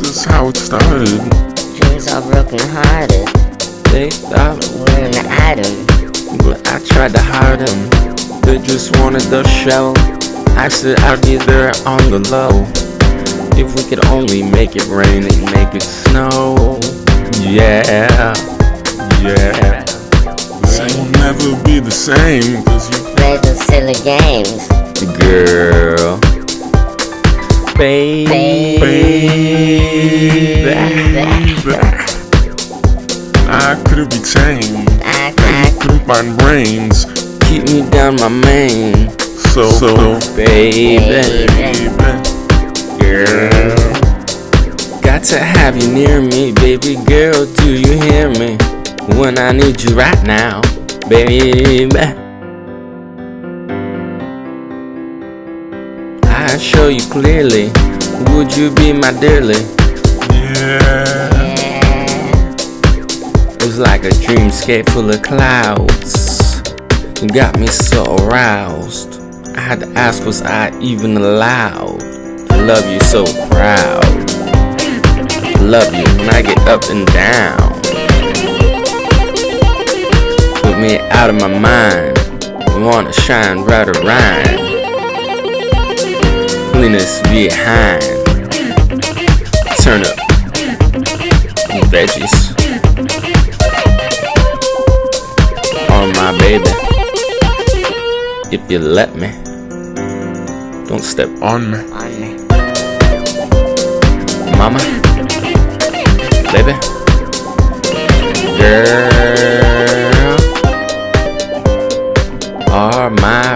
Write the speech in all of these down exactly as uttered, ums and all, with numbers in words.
is how it started. Dreams are broken hearted. They thought We're an item. but I tried to hide them. They just wanted the show. I said I'd be there on the low. If we could only make it rain and make it snow. Yeah, yeah. It will never be the same, cause you Play the silly games. girl, baby, baby. I couldn't be tamed. I, I, Couldn't find brains. Keep me down my main. So, so baby, baby, girl. Got to have you near me, baby girl. Do you hear me? When I need you right now, baby. I show you clearly. Would you be my dearly? Yeah. yeah. It was like a dreamscape full of clouds. You got me so aroused. I had to ask, was I even allowed to love you so proud? Love you when I get up and down. Put me out of my mind. Wanna shine right around. Cleanest behind. Turn up veggies on my baby. If you let me, don't step on me, On me. mama, baby, girl, are my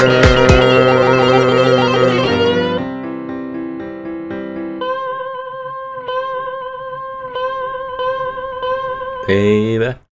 pearl, baby.